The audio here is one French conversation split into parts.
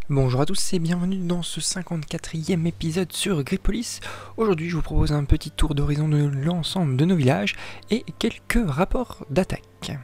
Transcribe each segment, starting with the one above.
Bonjour à tous et bienvenue dans ce 54e épisode sur Gripolis. Aujourd'hui je vous propose un petit tour d'horizon de l'ensemble de nos villages et quelques rapports d'attaque.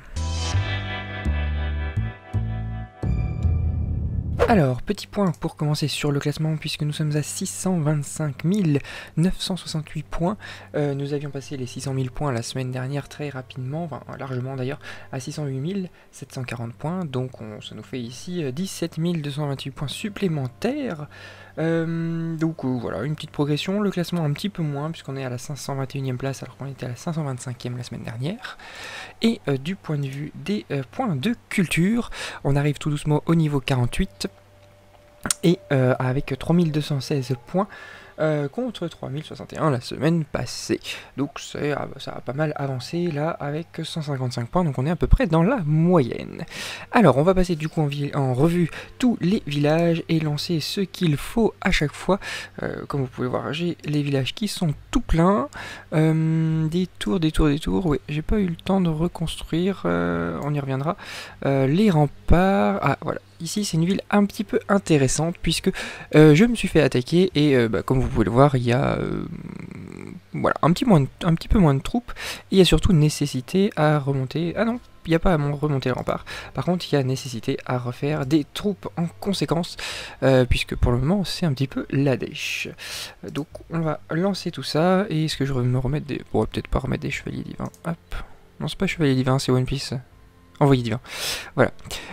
Alors, petit point pour commencer sur le classement, puisque nous sommes à 625 968 points. Nous avions passé les 600 000 points la semaine dernière très rapidement, enfin largement d'ailleurs, à 608 740 points. Donc ça nous fait ici 17 228 points supplémentaires. Voilà, une petite progression. Le classement un petit peu moins, puisqu'on est à la 521e place alors qu'on était à la 525e la semaine dernière. Et du point de vue des points de culture, on arrive tout doucement au niveau 48. Et avec 3216 points contre 3061 la semaine passée. Donc ça a pas mal avancé là avec 155 points, donc on est à peu près dans la moyenne. Alors on va passer du coup en revue tous les villages et lancer ce qu'il faut à chaque fois. Comme vous pouvez voir, j'ai les villages qui sont tout pleins. Des tours, oui, j'ai pas eu le temps de reconstruire, on y reviendra. Les remparts, ah voilà. Ici, c'est une ville un petit peu intéressante puisque je me suis fait attaquer et comme vous pouvez le voir, il y a voilà, un petit peu moins de troupes. Et il y a surtout nécessité à remonter. Ah non, il n'y a pas à remonter le rempart. Par contre, il y a nécessité à refaire des troupes en conséquence puisque pour le moment, c'est un petit peu la dèche. Donc, on va lancer tout ça. Et est-ce que je vais me remettre des... Bon, peut-être pas remettre des chevaliers divins. Hop. Non, c'est pas chevalier divin, c'est One Piece. Envoyé divin. Voilà.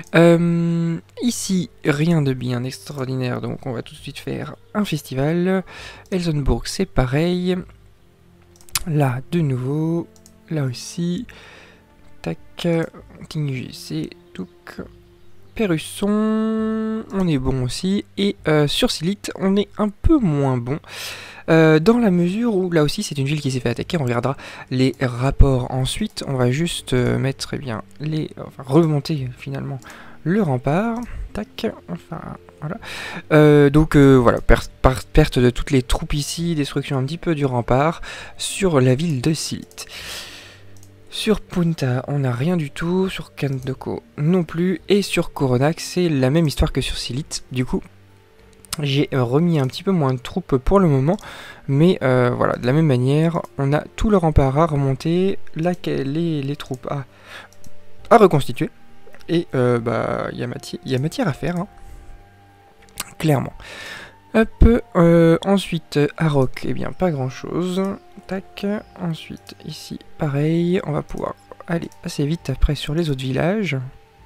Ici, rien de bien extraordinaire, donc on va tout de suite faire un festival. Elsenburg, c'est pareil. Là, de nouveau. Là aussi. Tac. King c'est tout. Perusson, on est bon aussi. Et sur Silite, on est un peu moins bon. Dans la mesure où là aussi c'est une ville qui s'est fait attaquer, on regardera les rapports ensuite. On va juste mettre remonter finalement le rempart. Tac, enfin voilà. Voilà, perte de toutes les troupes ici, destruction un petit peu du rempart sur la ville de Silite. Sur Punta, on n'a rien du tout. Sur Kandoko non plus. Et sur Coronac, c'est la même histoire que sur Silite. Du coup, j'ai remis un petit peu moins de troupes pour le moment, mais voilà, de la même manière, on a tout le rempart à remonter, les troupes à reconstituer, et il y a matière à faire, hein, clairement. Hop, ensuite, à Rock, eh bien, pas grand chose. Tac, ensuite, ici, pareil, on va pouvoir aller assez vite après sur les autres villages.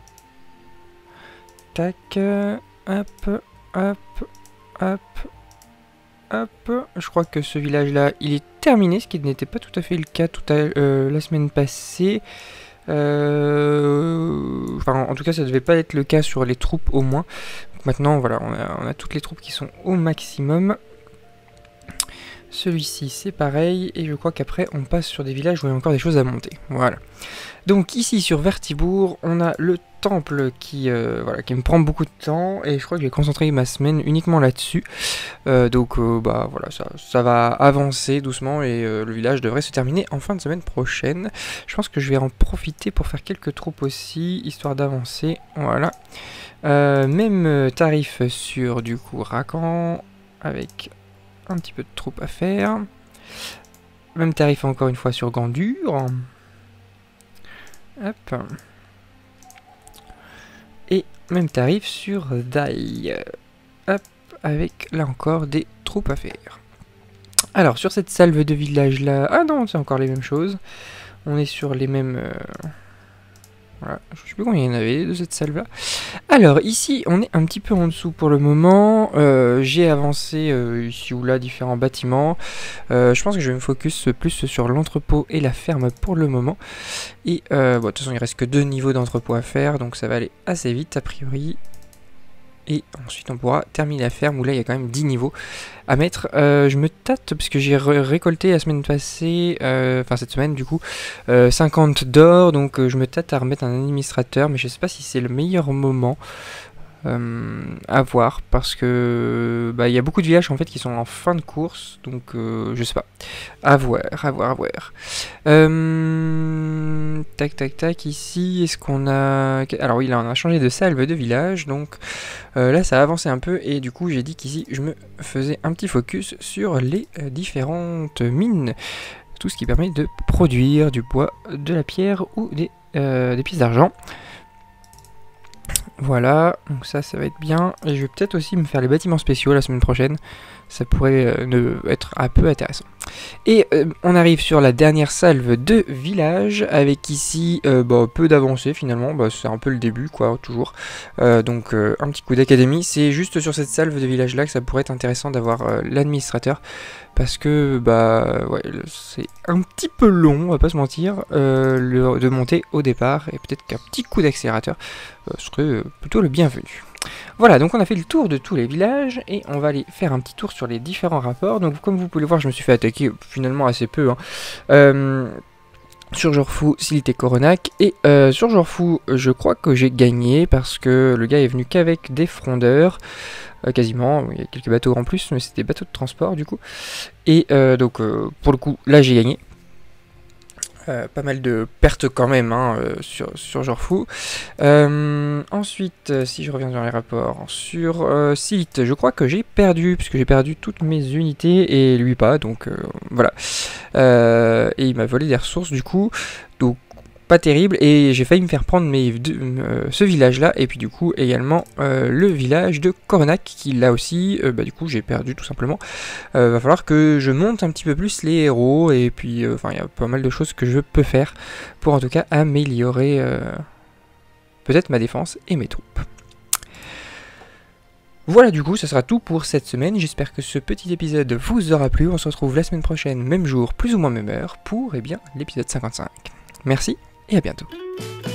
Tac, hop, hop. Hop, hop, je crois que ce village-là, il est terminé, ce qui n'était pas tout à fait le cas la semaine passée. En tout cas, ça devait pas être le cas sur les troupes au moins. Donc maintenant, voilà, on a toutes les troupes qui sont au maximum. Celui-ci, c'est pareil, et je crois qu'après, on passe sur des villages où il y a encore des choses à monter. Voilà. Donc ici, sur Vertibourg, on a le temple qui me prend beaucoup de temps, et je crois que je vais concentrer ma semaine uniquement là-dessus. Voilà, ça va avancer doucement, et le village devrait se terminer en fin de semaine prochaine. Je pense que je vais en profiter pour faire quelques troupes aussi, histoire d'avancer. Voilà. Même tarif sur, du coup, Rakan, avec un petit peu de troupes à faire. Même tarif encore une fois sur Gandur. Hop. Et même tarif sur Dai. Hop, avec là encore des troupes à faire. Alors sur cette salve de village là, ah non, c'est encore les mêmes choses. On est sur les mêmes... Voilà, je ne sais plus combien il y en avait de cette salve là. Alors ici on est un petit peu en dessous pour le moment. J'ai avancé ici ou là différents bâtiments. Je pense que je vais me focus plus sur l'entrepôt et la ferme pour le moment. Et de toute façon il reste que 2 niveaux d'entrepôt à faire, donc ça va aller assez vite a priori. Et ensuite on pourra terminer la ferme où là il y a quand même 10 niveaux à mettre. Je me tâte parce que j'ai récolté la semaine passée, enfin cette semaine du coup, 50 d'or. Donc je me tâte à remettre un administrateur, mais je sais pas si c'est le meilleur moment. À voir, parce que il y a beaucoup de villages en fait qui sont en fin de course, donc je sais pas. À voir, à voir, à voir. Tac, tac, tac, ici, est-ce qu'on a... Alors oui, là on a changé de salve de village, donc là ça a avancé un peu, et du coup j'ai dit qu'ici je me faisais un petit focus sur les différentes mines, tout ce qui permet de produire du bois, de la pierre ou des pièces d'argent. Voilà, donc ça va être bien. Et je vais peut-être aussi me faire les bâtiments spéciaux la semaine prochaine. Ça pourrait être un peu intéressant. Et on arrive sur la dernière salve de village, avec ici peu d'avancée finalement. C'est un peu le début quoi, toujours. Donc un petit coup d'académie. C'est juste sur cette salve de village là que ça pourrait être intéressant d'avoir l'administrateur. Parce que ouais, c'est un petit peu long, on va pas se mentir, de monter au départ, et peut-être qu'un petit coup d'accélérateur serait plutôt le bienvenu. Voilà, donc on a fait le tour de tous les villages, et on va aller faire un petit tour sur les différents rapports. Donc comme vous pouvez le voir, je me suis fait attaquer finalement assez peu, sur Jorfou, Silite Coronac, et sur Jorfou, je crois que j'ai gagné, parce que le gars est venu qu'avec des frondeurs, quasiment, il y a quelques bateaux en plus, mais c'était des bateaux de transport du coup, et donc pour le coup, là j'ai gagné. Pas mal de pertes quand même sur Jorfou. Ensuite, si je reviens dans les rapports, sur Silite, je crois que j'ai perdu, puisque j'ai perdu toutes mes unités et lui pas, donc voilà. Et il m'a volé des ressources du coup, donc pas terrible, et j'ai failli me faire prendre ce village là, et puis du coup également le village de Coronac, qui là aussi, du coup j'ai perdu tout simplement. Va falloir que je monte un petit peu plus les héros, et puis il y a pas mal de choses que je peux faire pour en tout cas améliorer peut-être ma défense et mes troupes. Voilà, du coup ça sera tout pour cette semaine. J'espère que ce petit épisode vous aura plu. On se retrouve la semaine prochaine, même jour, plus ou moins même heure, pour l'épisode 55. Merci et à bientôt.